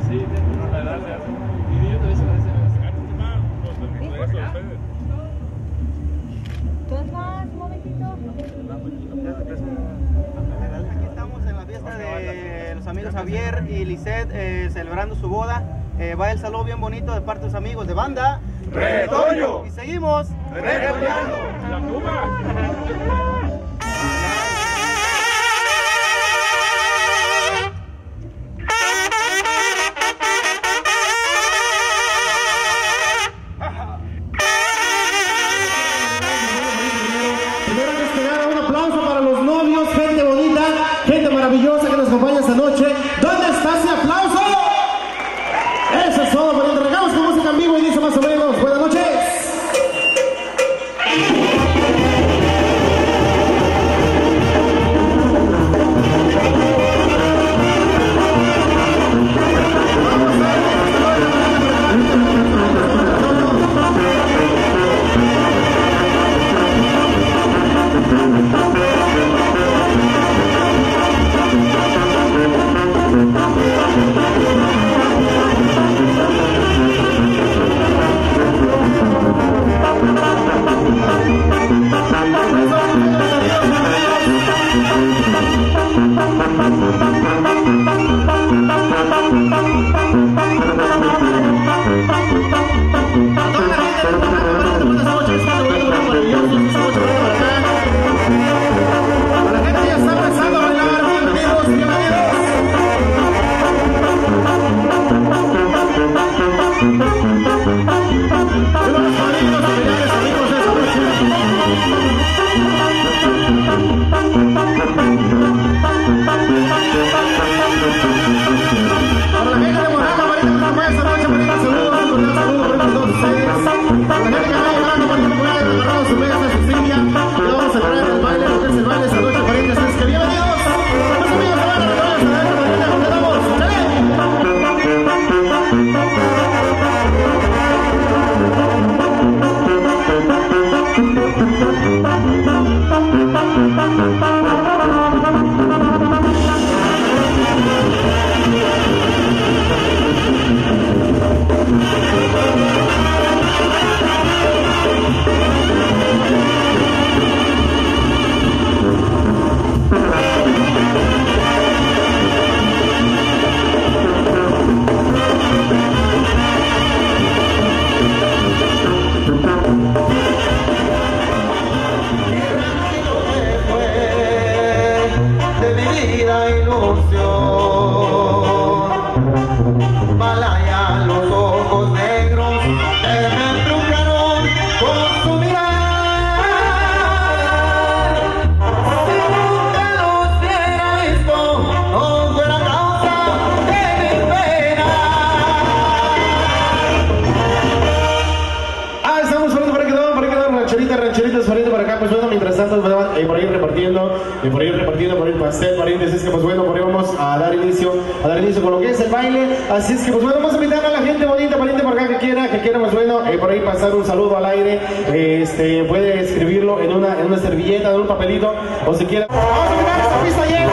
Sí, la edad se hace. Y yo también se me hace. ¿Tú más, un momentito? Aquí estamos en la fiesta de los amigos Javier y Lisette celebrando su boda. Va el saludo bien bonito de parte de los amigos de banda Retoño. y seguimos Retoñando. La Cuba. Primero antes que nada, un aplauso para los novios, gente bonita, gente maravillosa que nos acompaña esta noche. ¿Dónde está ese aplauso? Eso es todo, pero entregamos con música en vivo y dice más o menos, buenas noches. Por ahí repartiendo por el pastel, parientes, es que pues bueno, por ahí vamos a dar inicio con lo que es el baile, así es que pues bueno, vamos a invitar a la gente bonita, pariente por acá que quiera pues bueno, por ahí pasar un saludo al aire, puede escribirlo en una servilleta, en un papelito, o si quiera. Vamos a invitar a esta pista llena.